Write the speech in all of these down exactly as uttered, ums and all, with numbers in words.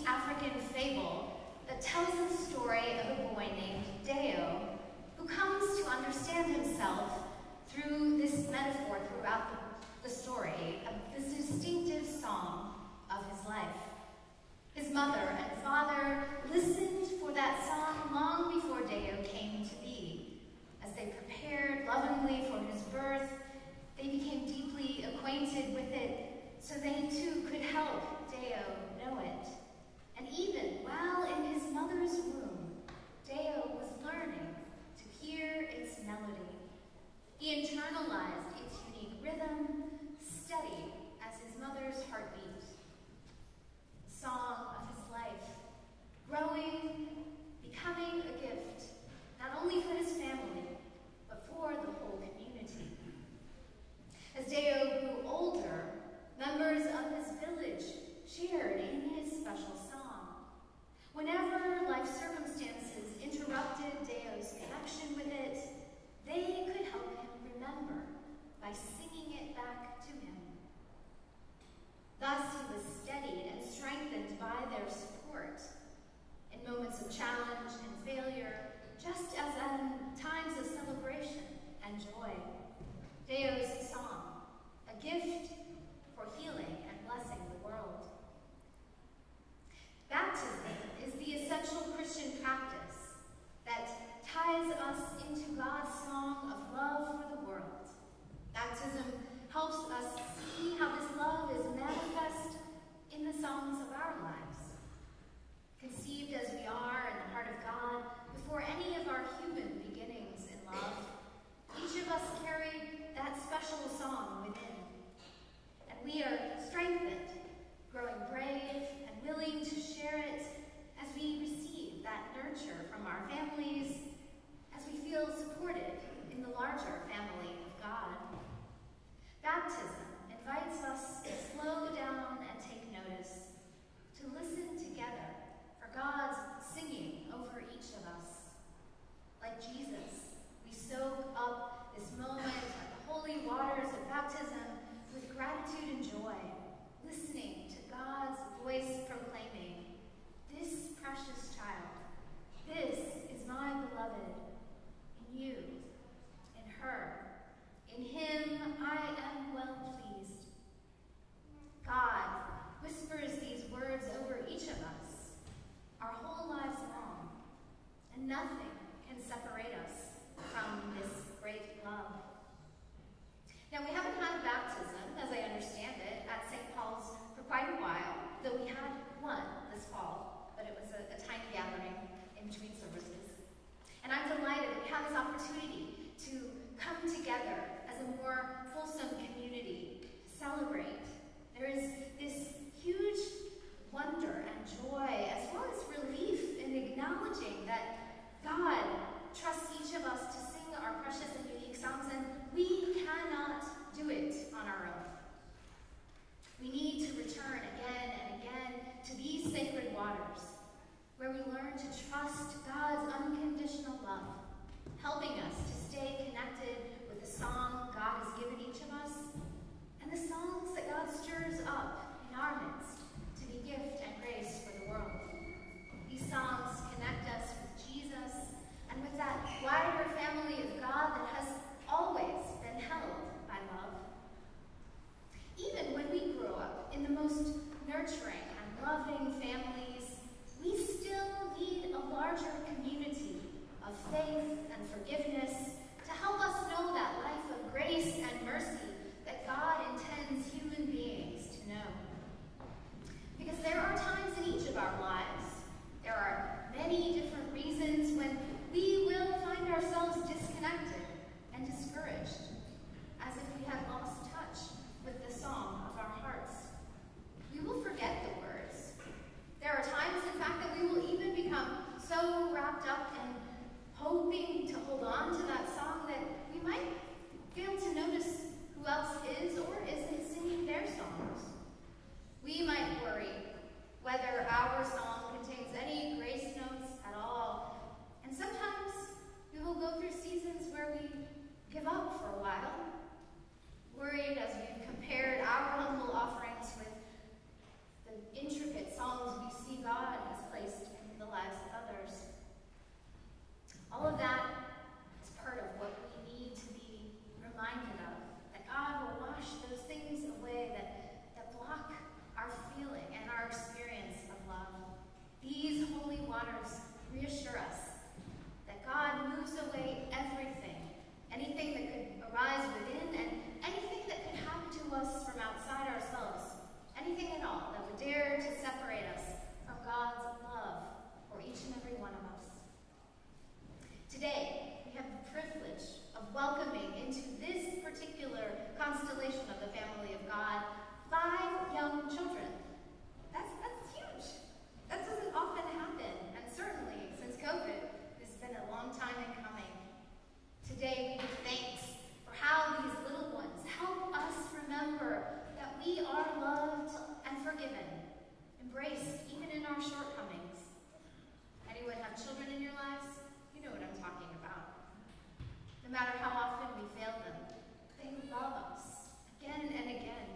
African fable that tells the story of a boy named Deo who comes to understand himself through this metaphor throughout the, the story of this distinctive song of his life. His mother and father listened for that song long before Deo came to be. As they prepared lovingly for his birth, they became deeply acquainted with it so they too could help Deo know it. And even while in his mother's womb, Deo was learning to hear its melody. He internalized its unique rhythm, steady as his mother's heartbeat. The song of his life, growing, becoming a gift, not only for his family, but for the whole community. As Deo grew older, members of his village shared in his special song. Whenever life circumstances interrupted Deo's connection with it, they could help him remember by singing it back to him. Thus, he was steadied and strengthened by their support in moments of challenge and failure, just as in times of celebration and joy. Deo's song, a gift for healing and blessing the world. Baptism is the essential Christian practice that ties us into God's song of love for the world. Baptism helps us see how this love is manifest in the songs of our lives. Conceived as we are in the heart of God, before any of our human beginnings in love, each of us carry that special song within. And we are strengthened, growing brave and willing to share it as we receive that nurture from our families, as we feel supported in the larger family of God. Baptism invites us to slow down and take notice, to listen together for God's singing over each of us. Like Jesus, we soak up this moment at the holy waters of baptism with gratitude and joy, listening to God's voice proclaiming, "This precious child, this is my beloved, in you, in her, in him I am well pleased." God whispers these words over each of us, our whole lives long, and nothing can separate us from this great love. Now, we haven't had a baptism, as I understand it, at Saint Paul's for quite a while, though we had one this fall, but it was a, a tiny gathering in between services. And I'm delighted that we have this opportunity to come together as a more fulsome community to celebrate. There is this huge wonder and joy, as well as relief in acknowledging that God trusts each of us to sing our precious and unique songs, and we cannot do it on our own. We need to return again and again to these sacred waters, where we learn to trust God's unconditional love, helping us to stay connected with the song God has given each of us, and the songs that God stirs up in our midst to be gift and grace for the world. These songs connect us with Jesus and with that wider family of God that has always been held by love. Even when we grow up in the most nurturing and loving families, we still need a larger community of faith and forgiveness to help us know that life of grace and mercy that God intends human beings to know. Because there are times in each of our lives, there are many different reasons when we will find ourselves disconnected and discouraged, as if we had lost touch with the song of our hearts. We will forget the words. There are forgiven, embraced even in our shortcomings. Anyone have children in your lives? You know what I'm talking about. No matter how often we fail them, they love us again and again.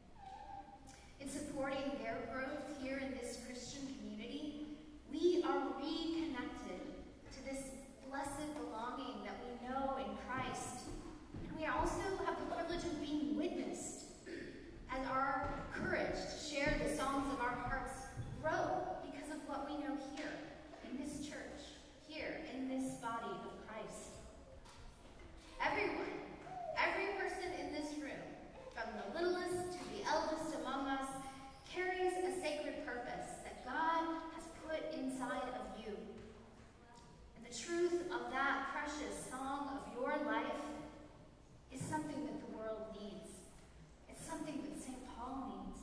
In supporting their growth here in this Christian community, we are reconnected to this blessed belonging that we know in Christ. And we also have the privilege of being witnessed as our courage to share the songs of our hearts grow because of what we know here in this church, here in this body of Christ. Everyone, every person in this room, from the littlest to the eldest among us, carries a sacred purpose that God has put inside of you. And the truth of that precious song of your life is something that the world needs. It's something that Saint Paul needs.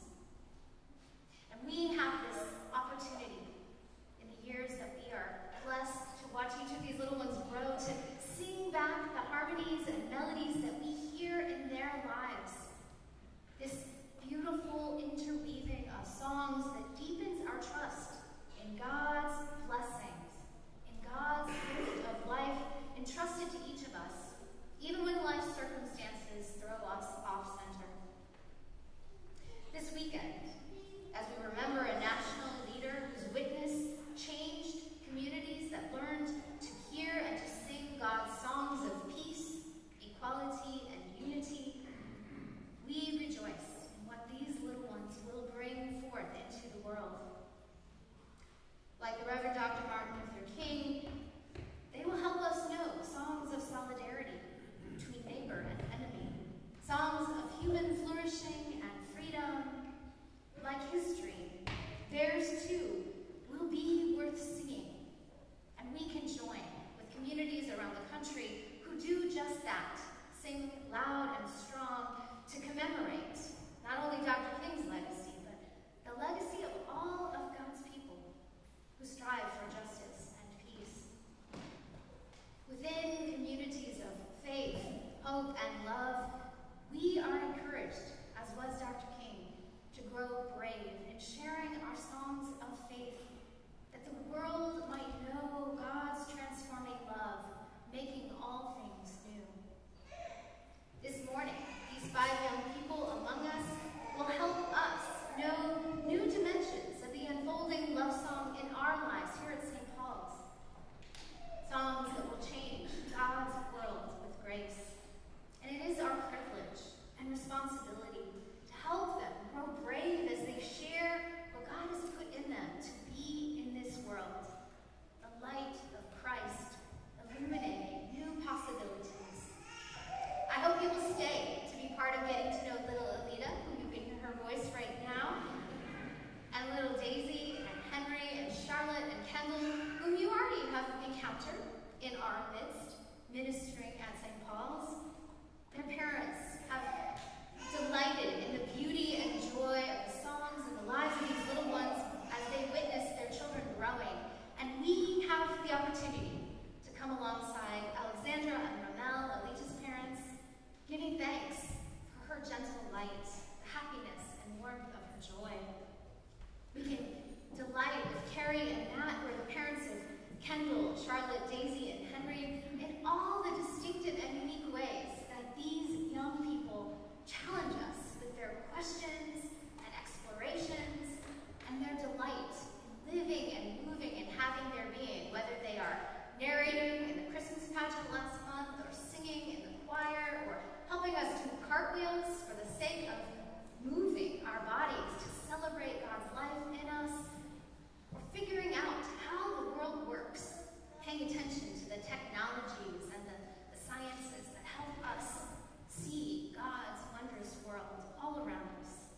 And we have this opportunity in the years that we are blessed to watch each of these little ones grow, to sing back the harmonies and melodies that we hear in their lives. This beautiful interweaving of songs that deepens our trust in God's blessings, in God's gift of life entrusted to each of us, even when life circumstances throw us off center. This weekend, as we remember a national leader whose witness changed communities that learned to hear and to sing God's songs of peace, equality, and unity, we rejoice in what these little ones will bring forth into the world. Like the Reverend Doctor Martin Luther King, they will help us know songs of solidarity between neighbor and enemy, songs of human flourishing and freedom. Like history, theirs too will be worth singing, and we can join with communities around the country who do just that, sing loud and strong to commemorate not only Doctor King's legacy, but the legacy of all of God's people who strive for justice and peace. Within communities of faith, hope, and love, we are encouraged, as was Doctor King, to grow brave in sharing our songs of faith, that the world might know God's transforming love, making all things new. This morning, these five young people among us will help us know new dimensions of the unfolding love song in our lives here at Saint Paul's. Songs that will change God's world with grace. And it is our privilege and responsibility to help them grow brave as they share what God has put in them to be in this world. The light of Christ, illuminating new possibilities. I hope you will stay to be part of getting to know little Alita, who you can hear her voice right now, and little Daisy and Henry and Charlotte and Kendall, whom you already have encountered in our midst, ministering at Saint Paul's. Their parents have delighted in the beauty and joy of the songs and the lives of these little ones as they witness their children growing. And we have the opportunity to come alongside Alexandra and Ramel, Alita's parents, giving thanks for her gentle light, the happiness and warmth of her joy. We can delight with Carrie and Matt, who are the parents of Kendall, Charlotte, Daisy, and Henry, in all the distinctive and unique ways that these young people challenge us with their questions and explorations and their delight in living and moving and having their being, whether they are narrating in the Christmas pageant last month, or singing in the choir, or helping us do cartwheels for the sake of moving our bodies to celebrate God's life in us, or figuring out how the world works, paying attention to the technologies and the, the sciences that help us see God's wondrous world all around us.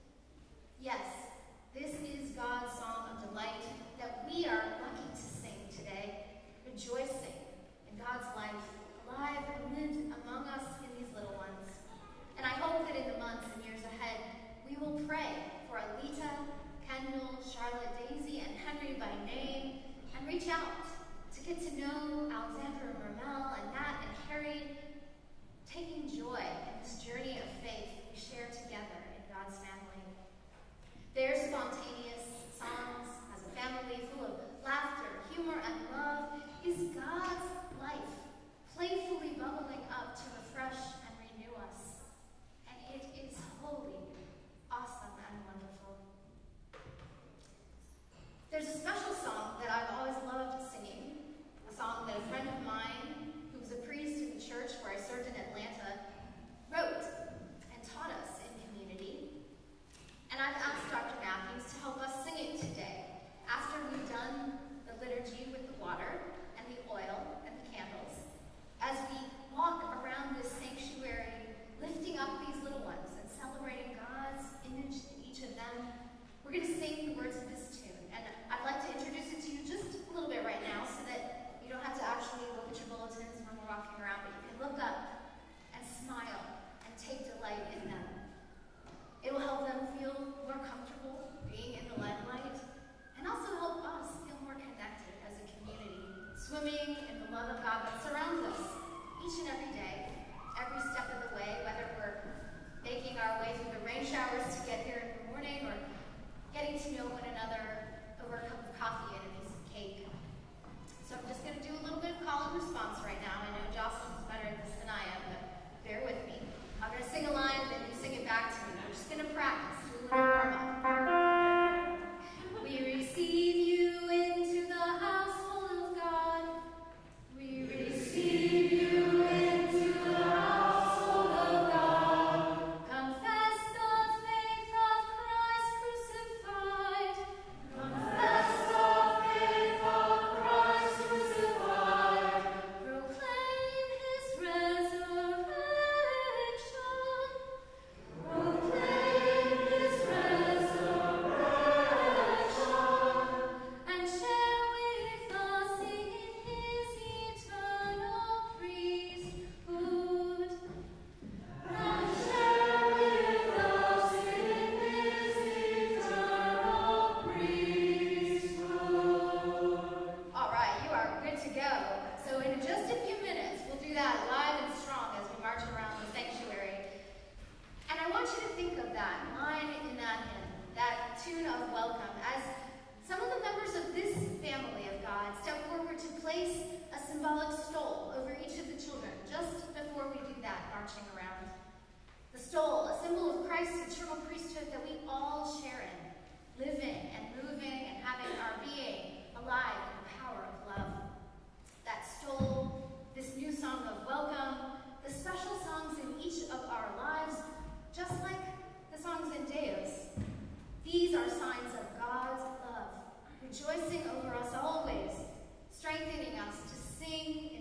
Yes, this is God's song of delight that we are lucky to sing today, rejoicing in God's life, alive and among us in these little ones. And I hope that in the months and years ahead, we will pray for Alita, Kendall, Charlotte, Daisy, and Henry by name, and reach out to get to know Alexandra and Ramel and Nat and Carrie, taking joy in this journey of faith we share together in God's family. Their We're going to sing the words of this tune, and I'd like to introduce it to you just a little bit right now so that you don't have to actually look at your bulletins when we're walking around, but you can look up and smile and take delight in them. It will help them feel more comfortable being in the limelight, and also help us feel more connected as a community, swimming in the love of God that surrounds us each and every day, every step of the way, whether we're making our way through the rain showers to get here in the morning, or getting to know one another over a cup of coffee and a piece of cake. So I'm just going to do a little bit of call and response right now. I know Jocelyn's better at this than I am, but bear with me. I'm going to sing a line, then you sing it back to me. We're just going to practice, do a little warm-up. We receive you into the household of God. We receive you into the household of God. Confess the faith of Christ crucified. Confess the faith of Christ crucified. Proclaim his resurrection. Proclaim his resurrection. And share with us in his eternal priesthood. And share with us in his eternal priesthood. All right, you are good to go. So in just a few minutes, we'll do that live and strong as we march around the sanctuary. And I want you to think of that line in that hymn, that tune of welcome, as some of the members of this family of God step forward to place a symbolic stole over each of the children just before we do that marching around. The stole, a symbol of Christ's eternal priesthood that we all share in, living and moving and having our being alive in the power of love. That stole, this new song of welcome, the special songs in each of our lives, just like the songs in Deus. These are signs of God's love, rejoicing over us always, strengthening us to sing